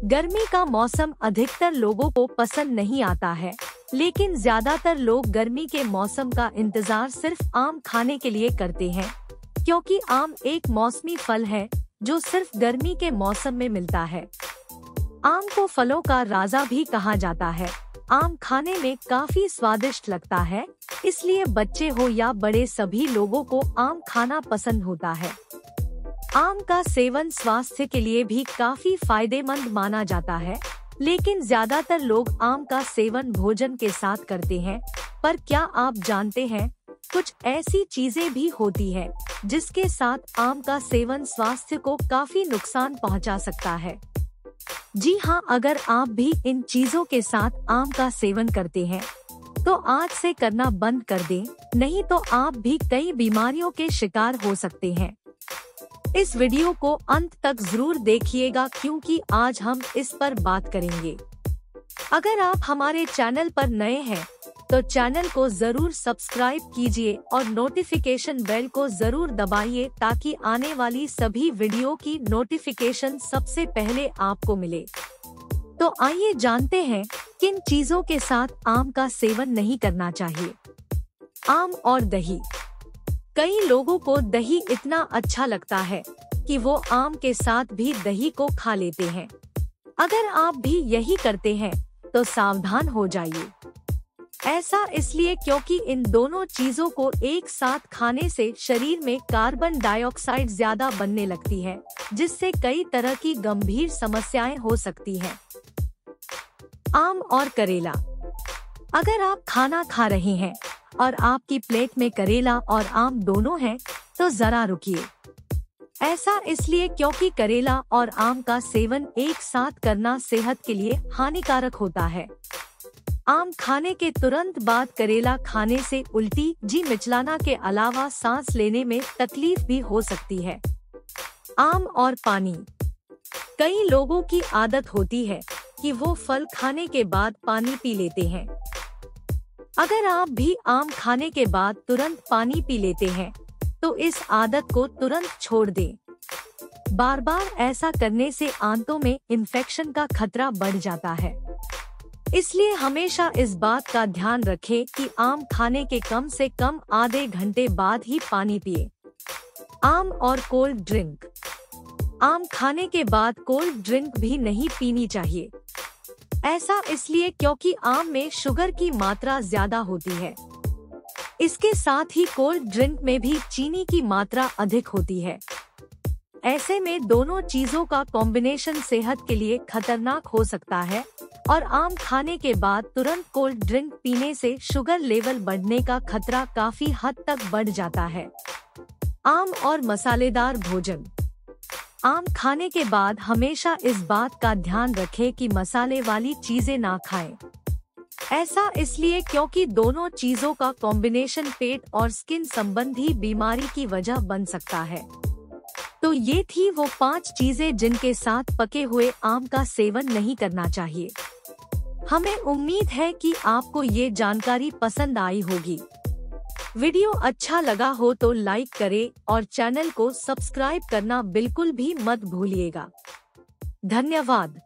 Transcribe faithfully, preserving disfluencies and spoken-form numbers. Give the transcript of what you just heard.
गर्मी का मौसम अधिकतर लोगों को पसंद नहीं आता है, लेकिन ज्यादातर लोग गर्मी के मौसम का इंतजार सिर्फ आम खाने के लिए करते हैं, क्योंकि आम एक मौसमी फल है जो सिर्फ गर्मी के मौसम में मिलता है। आम को फलों का राजा भी कहा जाता है। आम खाने में काफी स्वादिष्ट लगता है, इसलिए बच्चे हो या बड़े सभी लोगों को आम खाना पसंद होता है। आम का सेवन स्वास्थ्य के लिए भी काफी फायदेमंद माना जाता है, लेकिन ज्यादातर लोग आम का सेवन भोजन के साथ करते हैं। पर क्या आप जानते हैं, कुछ ऐसी चीजें भी होती है जिसके साथ आम का सेवन स्वास्थ्य को काफी नुकसान पहुंचा सकता है। जी हाँ, अगर आप भी इन चीजों के साथ आम का सेवन करते हैं तो आज से करना बंद कर दें, नहीं तो आप भी कई बीमारियों के शिकार हो सकते हैं। इस वीडियो को अंत तक जरूर देखिएगा, क्योंकि आज हम इस पर बात करेंगे। अगर आप हमारे चैनल पर नए हैं तो चैनल को जरूर सब्सक्राइब कीजिए और नोटिफिकेशन बेल को जरूर दबाइए, ताकि आने वाली सभी वीडियो की नोटिफिकेशन सबसे पहले आपको मिले। तो आइए जानते हैं किन चीजों के साथ आम का सेवन नहीं करना चाहिए। आम और दही। कई लोगों को दही इतना अच्छा लगता है कि वो आम के साथ भी दही को खा लेते हैं। अगर आप भी यही करते हैं तो सावधान हो जाइए। ऐसा इसलिए क्योंकि इन दोनों चीजों को एक साथ खाने से शरीर में कार्बन डाइऑक्साइड ज्यादा बनने लगती है, जिससे कई तरह की गंभीर समस्याएं हो सकती हैं। आम और करेला। अगर आप खाना खा रहे हैं और आपकी प्लेट में करेला और आम दोनों हैं, तो जरा रुकिए। ऐसा इसलिए क्योंकि करेला और आम का सेवन एक साथ करना सेहत के लिए हानिकारक होता है। आम खाने के तुरंत बाद करेला खाने से उल्टी, जी मिचलाना के अलावा सांस लेने में तकलीफ भी हो सकती है। आम और पानी। कई लोगों की आदत होती है कि वो फल खाने के बाद पानी पी लेते हैं। अगर आप भी आम खाने के बाद तुरंत पानी पी लेते हैं तो इस आदत को तुरंत छोड़ दें। बार बार ऐसा करने से आंतों में इन्फेक्शन का खतरा बढ़ जाता है। इसलिए हमेशा इस बात का ध्यान रखें कि आम खाने के कम से कम आधे घंटे बाद ही पानी पिए। आम और कोल्ड ड्रिंक। आम खाने के बाद कोल्ड ड्रिंक भी नहीं पीनी चाहिए। ऐसा इसलिए क्योंकि आम में शुगर की मात्रा ज्यादा होती है। इसके साथ ही कोल्ड ड्रिंक में भी चीनी की मात्रा अधिक होती है। ऐसे में दोनों चीजों का कॉम्बिनेशन सेहत के लिए खतरनाक हो सकता है, और आम खाने के बाद तुरंत कोल्ड ड्रिंक पीने से शुगर लेवल बढ़ने का खतरा काफी हद तक बढ़ जाता है। आम और मसालेदार भोजन। आम खाने के बाद हमेशा इस बात का ध्यान रखें कि मसाले वाली चीजें ना खाएं। ऐसा इसलिए क्योंकि दोनों चीजों का कॉम्बिनेशन पेट और स्किन संबंधी बीमारी की वजह बन सकता है। तो ये थी वो पांच चीजें जिनके साथ पके हुए आम का सेवन नहीं करना चाहिए। हमें उम्मीद है कि आपको ये जानकारी पसंद आई होगी। वीडियो अच्छा लगा हो तो लाइक करें और चैनल को सब्सक्राइब करना बिल्कुल भी मत भूलिएगा। धन्यवाद।